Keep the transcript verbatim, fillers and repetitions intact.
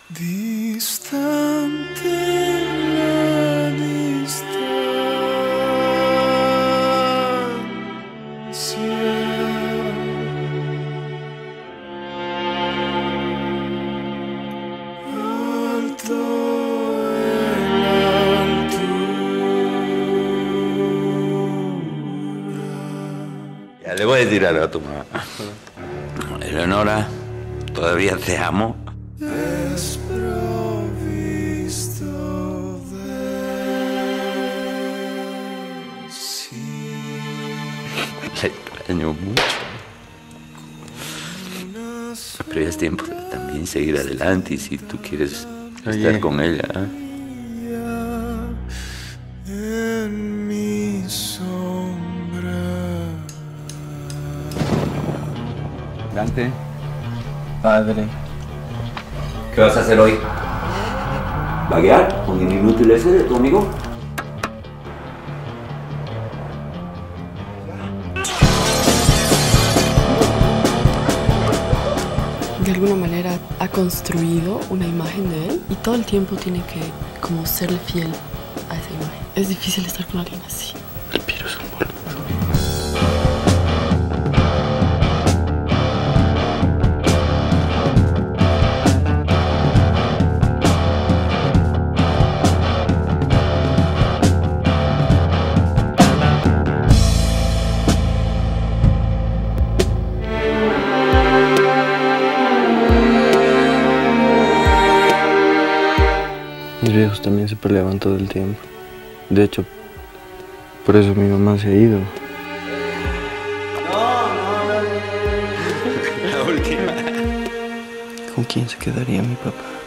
Distante la distancia, alto en altura. Ya le voy a decir algo a tu mamá. Eleonora, todavía te amo. Desprovisto de sí. La extraño mucho. Pero ya es tiempo de también seguir adelante y si tú quieres Oye. estar con ella. ¿eh? En mi sombra. Dante. Padre. ¿Qué vas a hacer hoy? ¿Vaguear con el inútil ese de tu amigo? De alguna manera ha construido una imagen de él y todo el tiempo tiene que como serle fiel a esa imagen. Es difícil estar con alguien así. El Piro es un boludo. Mis viejos también se peleaban todo el tiempo. De hecho, por eso mi mamá se ha ido. La última. ¿Con quién se quedaría mi papá?